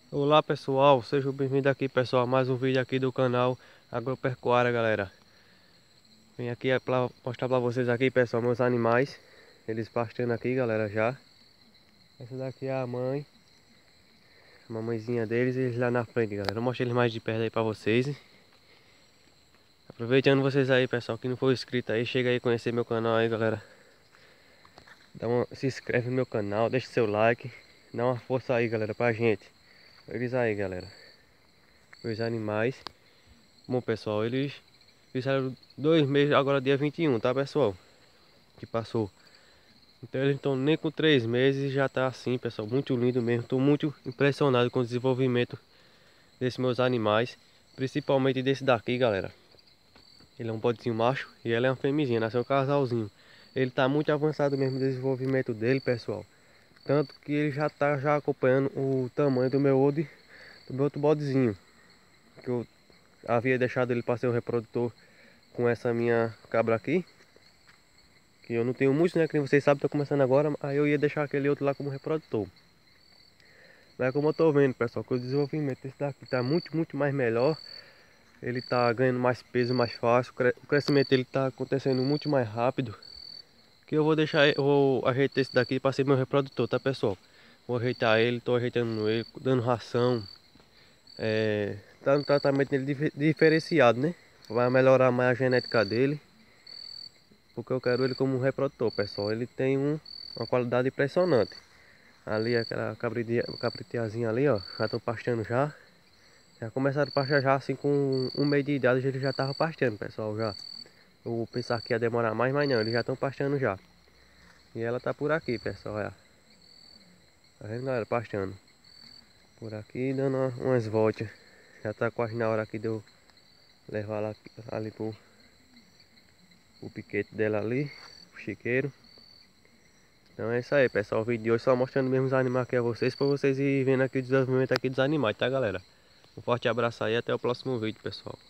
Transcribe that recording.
Olá pessoal, sejam bem-vindos aqui pessoal, a mais um vídeo aqui do canal Agropecuária, galera. Vim aqui pra mostrar pra vocês aqui pessoal, meus animais, eles pastando aqui galera já. Essa daqui é a mamãezinha deles e eles lá na frente galera. Eu mostro eles mais de perto aí pra vocês. Aproveitando vocês aí pessoal, que não for inscrito aí, chega aí conhecer meu canal aí galera. Se inscreve no meu canal, deixa seu like, dá uma força aí galera pra gente. Eles aí galera, os animais. Bom pessoal, eles fizeram 2 meses, agora dia 21, tá pessoal? Que passou. Então eles estão nem com 3 meses e já tá assim pessoal, muito lindo mesmo. Tô muito impressionado com o desenvolvimento desses meus animais. Principalmente desse daqui galera. Ele é um bodezinho macho e ela é uma fêmeazinha, nasceu um casalzinho. Ele tá muito avançado mesmo no desenvolvimento dele pessoal. Tanto que ele já tá acompanhando o tamanho do meu outro bodezinho. Que eu havia deixado ele para ser o reprodutor com essa minha cabra aqui, que eu não tenho muito, né, que nem vocês sabem, tô começando agora, aí eu ia deixar aquele outro lá como reprodutor. Mas como eu tô vendo, pessoal, que o desenvolvimento desse daqui tá muito mais melhor. Ele tá ganhando mais peso mais fácil, o crescimento dele tá acontecendo muito mais rápido. Que eu vou deixar, eu vou ajeitar esse daqui para ser meu reprodutor, tá pessoal? Vou ajeitar ele, tô ajeitando ele, dando ração, tá no tratamento dele diferenciado, né? Vai melhorar mais a genética dele. Porque eu quero ele como um reprodutor, pessoal. Ele tem uma qualidade impressionante. Ali aquela cabritiazinha ali, ó, já estão pastando já. Já começaram a pastar já assim com 1 mês de idade, ele já estava pastando, pessoal, já. Eu pensava que ia demorar mais, mas não, eles já estão pastando já. E ela tá por aqui, pessoal, ó. Tá vendo, galera, pastando. Por aqui, dando umas voltas. Já tá quase na hora aqui de eu levar ela ali pro piquete dela ali, pro chiqueiro. Então é isso aí, pessoal. O vídeo de hoje só mostrando mesmo os animais aqui a vocês, para vocês irem vendo aqui o desenvolvimento aqui dos animais, tá, galera? Um forte abraço aí, até o próximo vídeo, pessoal.